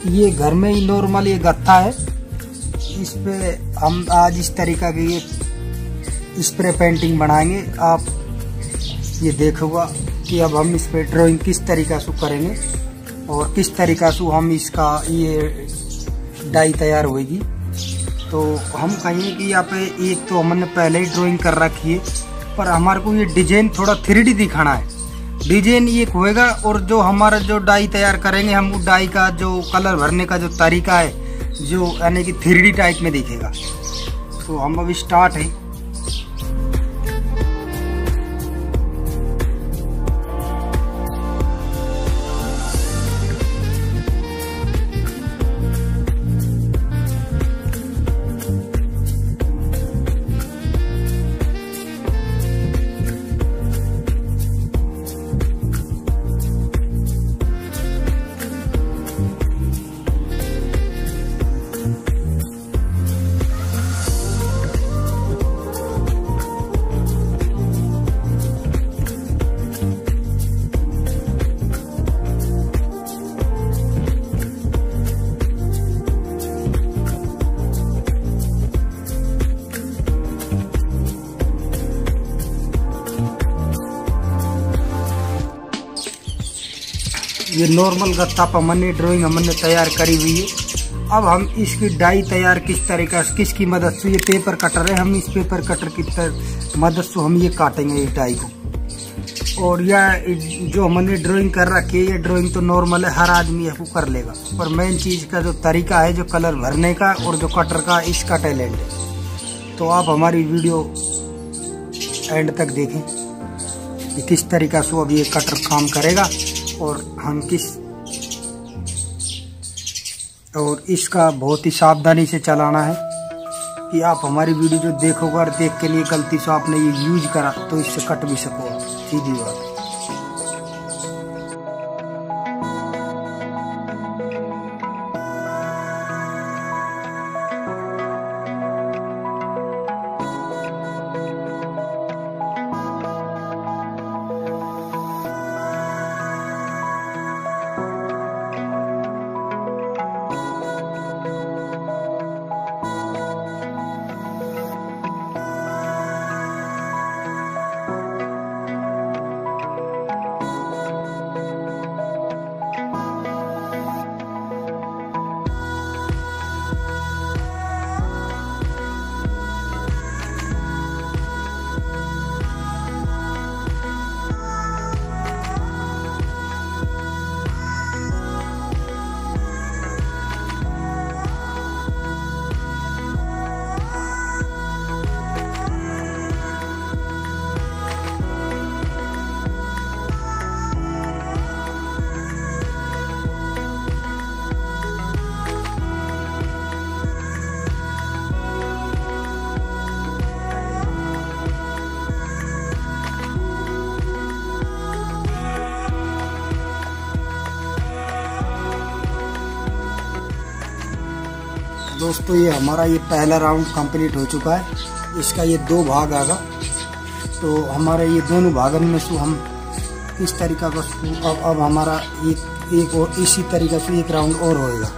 ये घर में ही नॉर्मल ये गत्ता है, इस पे हम आज इस तरीका की ये स्प्रे पेंटिंग बनाएंगे। आप ये देखोगा कि अब हम इस पे ड्राइंग किस तरीका से करेंगे और किस तरीका से हम इसका ये डाई तैयार होगी। तो हम कहेंगे कि यहाँ पे एक तो हमने पहले ही ड्राइंग कर रखी है, पर हमारे को ये डिजाइन थोड़ा 3D दिखाना है। डिजाइन ये होएगा और जो हमारा जो डाई तैयार करेंगे हम वो डाई का जो कलर भरने का जो तरीका है जो यानी कि 3D टाइप में दिखेगा। तो हम अब स्टार्ट है। ये नॉर्मल गत्ता पर हमने ड्राइंग हमने तैयार करी हुई है। अब हम इसकी डाई तैयार किस तरीका से किसकी मदद से, ये पेपर कटर है, हम इस पेपर कटर की मदद से हम ये काटेंगे इस डाई को। और यह जो हमने ड्राइंग कर रखी है ये ड्राइंग तो नॉर्मल है, हर आदमी इसको कर लेगा, पर मेन चीज का जो तरीका है जो कलर भरने का और जो कटर का, इसका टैलेंट है। तो आप हमारी वीडियो एंड तक देखें कि किस तरीका से अब ये कटर काम करेगा और हम और इसका बहुत ही सावधानी से चलाना है कि आप हमारी वीडियो जो देखोगे और देख के लिए गलती से आपने ये यूज करा तो इससे कट भी सको, सीधी बात। दोस्तों ये हमारा ये पहला राउंड कंप्लीट हो चुका है। इसका ये 2 भाग आएगा, तो हमारे ये दोनों भागन में से हम इस तरीका का अब हमारा एक और इसी तरीके से एक राउंड और होएगा।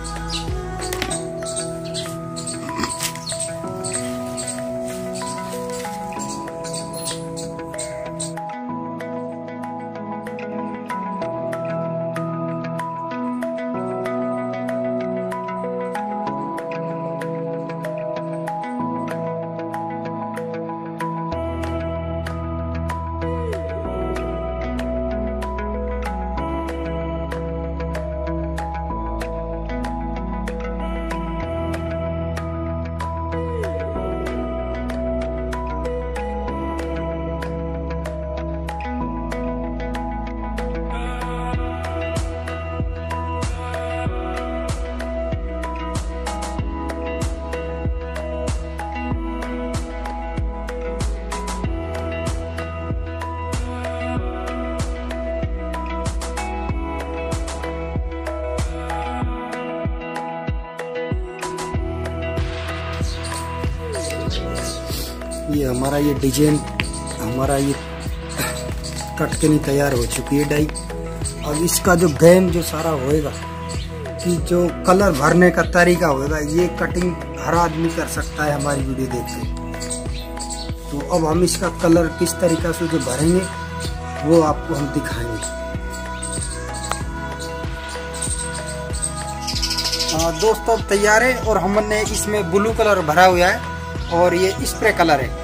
ये हमारा ये डिजाइन हमारा ये कट के नहीं तैयार हो चुकी है डाई। अब इसका जो गेम जो सारा होएगा कि जो कलर भरने का तरीका होगा, ये कटिंग हर आदमी कर सकता है हमारी वीडियो देख के। तो अब हम इसका कलर किस तरीका से जो भरेंगे वो आपको हम दिखाएंगे। दोस्तों तैयार है, और हमने इसमें ब्लू कलर भरा हुआ है और ये स्प्रे कलर है।